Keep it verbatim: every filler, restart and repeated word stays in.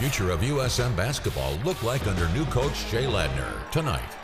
future of U S M basketball look like under new coach Jay Ladner? Tonight